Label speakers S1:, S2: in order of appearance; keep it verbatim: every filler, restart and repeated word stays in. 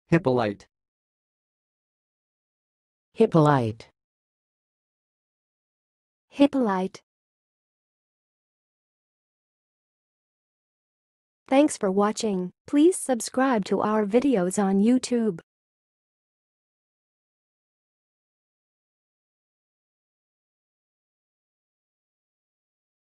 S1: Hippolyte.
S2: Hippolyte.
S3: Hippolyte. Thanks for watching. Please subscribe to our videos on YouTube.